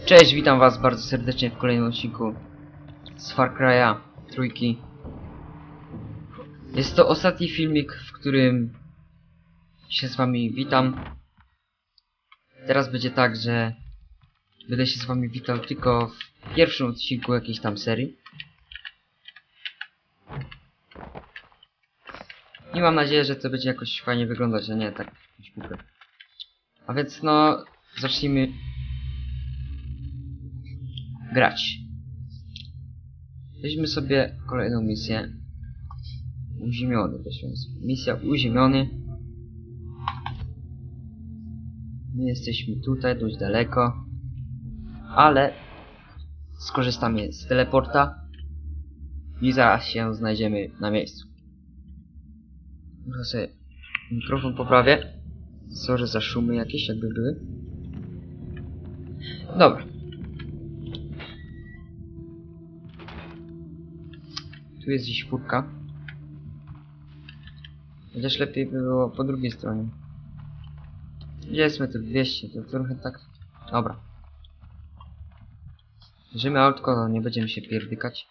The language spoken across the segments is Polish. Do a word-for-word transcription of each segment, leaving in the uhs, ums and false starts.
Cześć, witam was bardzo serdecznie w kolejnym odcinku z Far Cry'a trójki. Jest to ostatni filmik, w którym się z wami witam. Teraz będzie tak, że będę się z wami witał tylko w pierwszym odcinku jakiejś tam serii. I mam nadzieję, że to będzie jakoś fajnie wyglądać, a nie tak jakiś głupio. A więc no, zacznijmy grać. Weźmy sobie kolejną misję. Uziemiony poświęcę. Misja uziemiony. My jesteśmy tutaj dość daleko, ale skorzystamy z teleporta i zaraz się znajdziemy na miejscu. Muszę sobie mikrofon poprawię. Sorry za szumy jakieś, jakby były. Dobra. Tu jest gdzieś furtka. Chociaż lepiej by było po drugiej stronie. Gdzie jest metr dwieście? To trochę tak... Dobra. Bierzemy autko, no nie będziemy się pierdykać.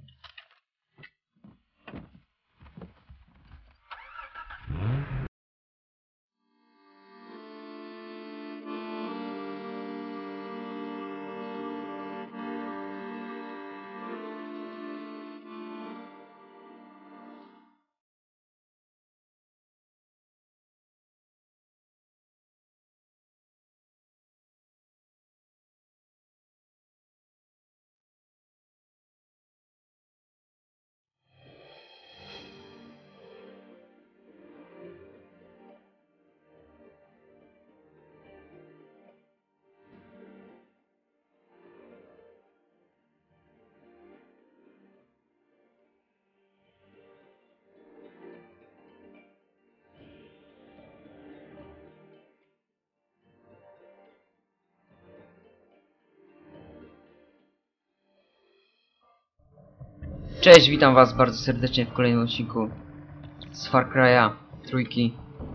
Cześć, witam was bardzo serdecznie w kolejnym odcinku z Far Cry'a trójki.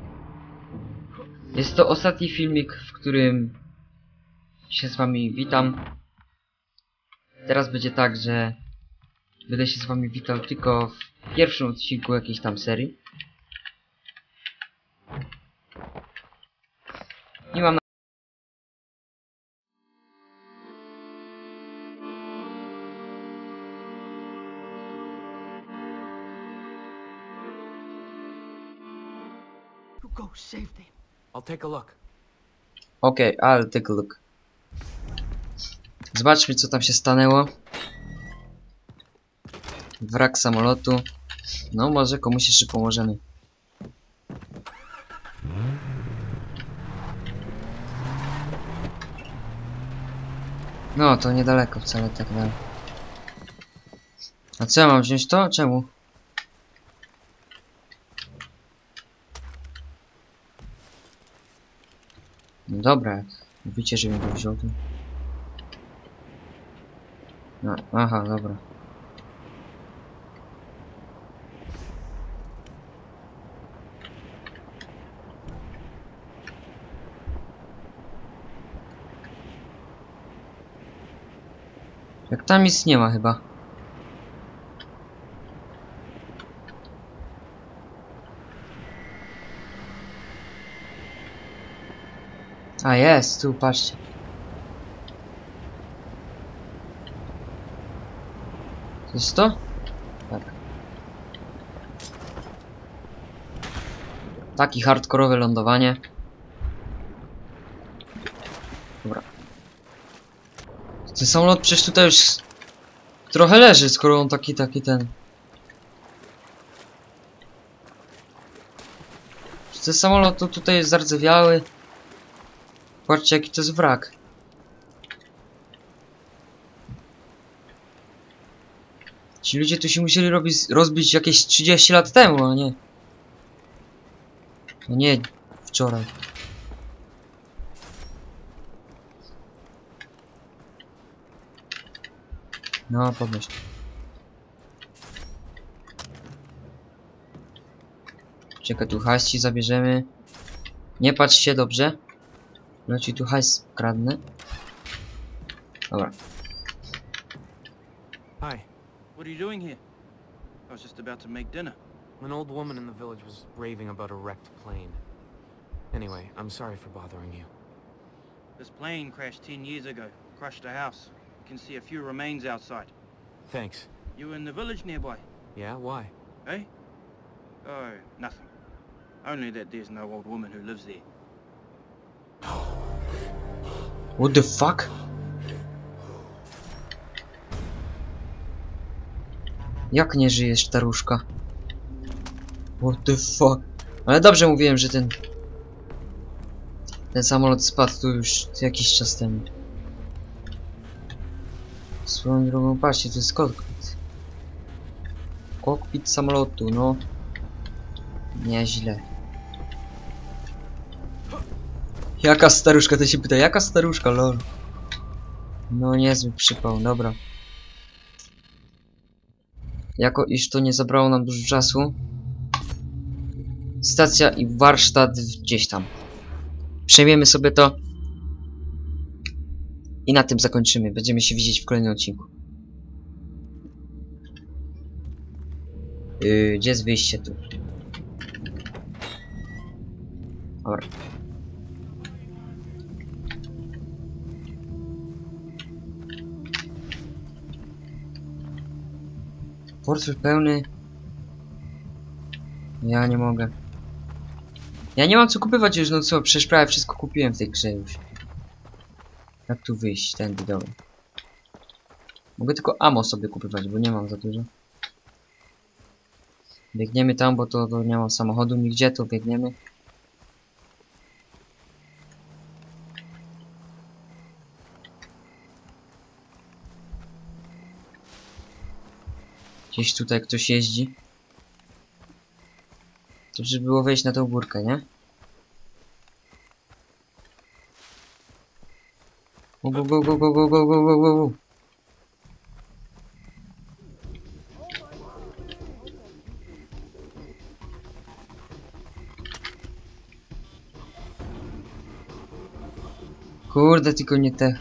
Jest to ostatni filmik, w którym się z wami witam. Teraz będzie tak, że będę się z wami witał tylko w pierwszym odcinku jakiejś tam serii. I mam Go save them. I'll take a look. Okej, okay, I'll take a look. Zobaczmy, co tam się stanęło. Wrak samolotu. No, może komuś jeszcze pomożemy. No, to niedaleko wcale tak dalej. A co ja mam wziąć to? Czemu? No dobra, jak mówicie, żebym go wziął, to... No, aha, dobra. Jak tam nic nie ma chyba. A jest, tu patrzcie. To jest to? Tak. Taki hardkorowe lądowanie. Dobra. Ten samolot przecież tutaj już trochę leży, skoro on taki, taki ten. Ten samolot to tutaj jest zardzewiały. Patrzcie, jaki to jest wrak. Ci ludzie tu się musieli robić, rozbić jakieś trzydzieści lat temu, a nie. A nie wczoraj. No, podnoś. Czekaj, tu hajs ci zabierzemy. Nie patrz się dobrze. No ci tu hajs kradnę. Dobra. Hi. What are you doing here? I was just about to make dinner. An old woman in the village was raving about a wrecked plane. Anyway, I'm sorry for bothering you. This plane crashed ten years ago, crushed a house. You can see a few remains outside. Thanks. You in the village nearby, Yeah, why? eh? Oh, nothing. Only that there's no old woman who lives there. What the fuck? Jak nie żyjesz, staruszka? What the fuck? Ale dobrze mówiłem, że ten... Ten samolot spadł tu już jakiś czas temu. Swoją drogą, patrzcie, to jest kokpit. Kokpit samolotu, no. Nieźle. Jaka staruszka? To się pyta, jaka staruszka, lol. No niezły przypał, dobra. Jako iż to nie zabrało nam dużo czasu. Stacja i warsztat gdzieś tam. Przejmiemy sobie to. I na tym zakończymy. Będziemy się widzieć w kolejnym odcinku. Yy, gdzie jest wyjście tu? Dobra. Portfel pełny. Ja nie mogę. Ja nie mam co kupować już, no co? Przecież prawie wszystko kupiłem w tej grze już. Jak tu wyjść? Tędy, dobra. Mogę tylko ammo sobie kupować, bo nie mam za dużo. Biegniemy tam, bo to, to nie mam samochodu nigdzie, to biegniemy. Gdzieś tutaj ktoś jeździ. To żeby było wejść na tą górkę, nie? Go, go, go, go, go, go, go, go, go, go. Kurde, tylko nie te.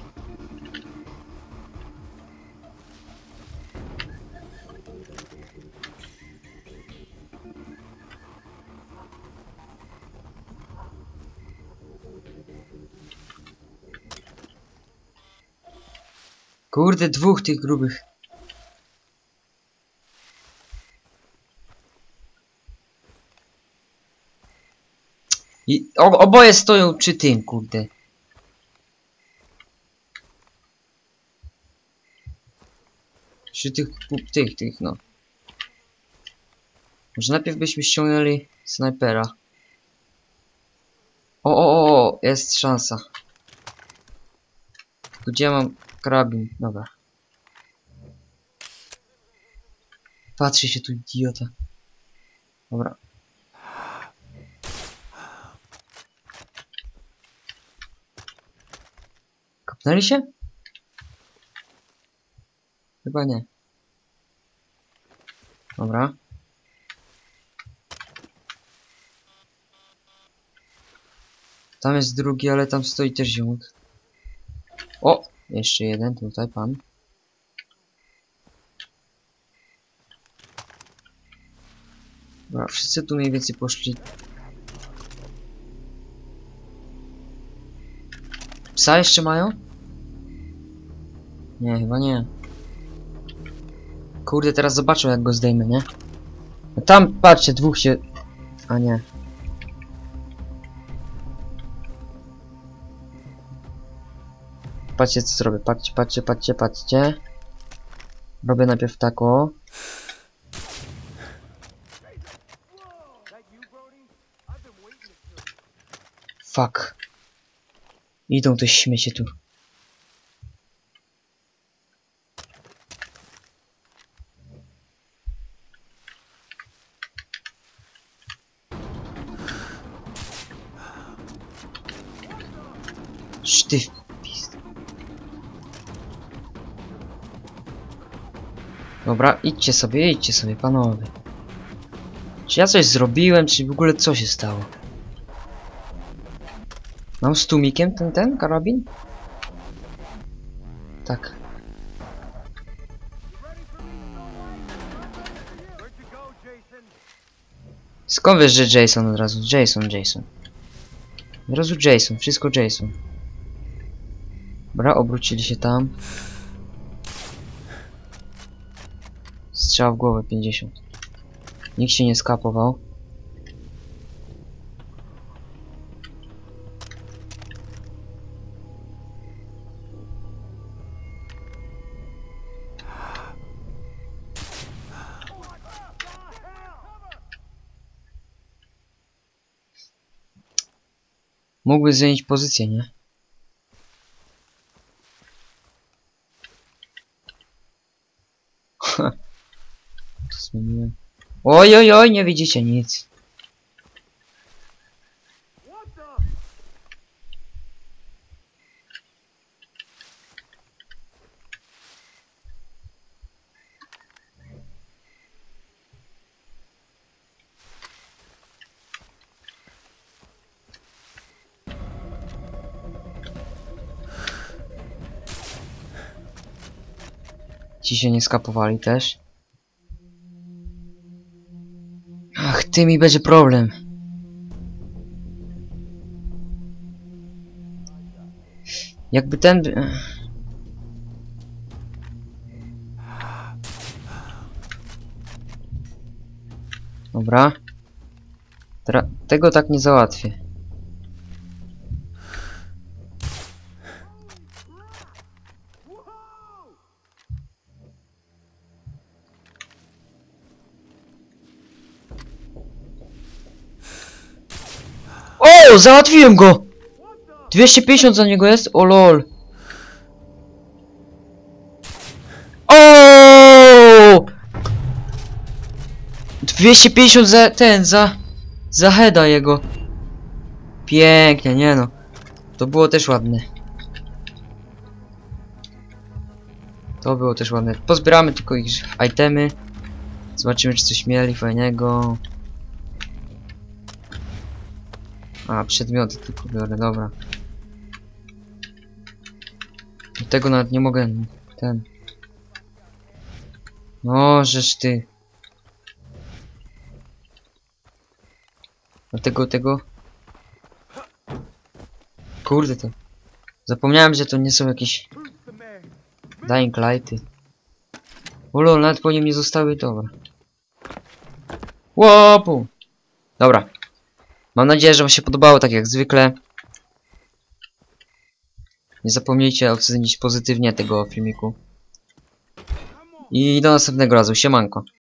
Kurde, dwóch tych grubych. I o, oboje stoją przy tym, kurde. Przy tych, tych, tych, no. Może najpierw byśmy ściągnęli snajpera. O, o, o, o, jest szansa. Tylko gdzie ja mam karabin? Dobra. Patrzy się tu, idiota. Dobra. Kapnęli się? Chyba nie. Dobra. Tam jest drugi, ale tam stoi też ziomek. O! Jeszcze jeden, tutaj pan. Dobra, wszyscy tu mniej więcej poszli. Psa jeszcze mają? Nie, chyba nie. Kurde, teraz zobaczą jak go zdejmę, nie? No tam, patrzcie, dwóch się... A nie. Patrzcie co zrobię, patrzcie, patrzcie, patrzcie, patrzcie. Robię najpierw tak o. Fuck. Idą te śmiecie tu. Sztyf. Dobra, idźcie sobie, idźcie sobie, panowie. Czy ja coś zrobiłem, czy w ogóle co się stało? Mam z tłumikiem ten, ten karabin? Tak. Skąd wiesz, że Jason od razu? Jason, Jason. Od razu Jason, wszystko Jason. Dobra, obrócili się tam. Strzał w głowę pięćdziesiąt. Nikt się nie skapował. Mógłby zmienić pozycję, nie? To zmieniłem. Oj, oj, oj, nie widzicie nic. Ci się nie skapowali też. Ach, ty mi będzie problem. Jakby ten... Dobra. Tra tego tak nie załatwię. O, załatwiłem go! dwieście pięćdziesiąt za niego jest? O lol. O! dwieście pięćdziesiąt za ten, za... Za heada jego. Pięknie, nie no. To było też ładne. To było też ładne. Pozbieramy tylko ich itemy. Zobaczymy, czy coś mieli fajnego. A, przedmioty tylko biorę, dobra. Do tego nawet nie mogę... Ten... No, żeż ty... Dlatego tego... Kurde to... Zapomniałem, że to nie są jakieś... Dying Lighty. O lol, nawet po nim nie zostały, dobra. Łopu! Dobra. Mam nadzieję, że wam się podobało, tak jak zwykle. Nie zapomnijcie ocenić pozytywnie tego filmiku. I do następnego razu, siemanko.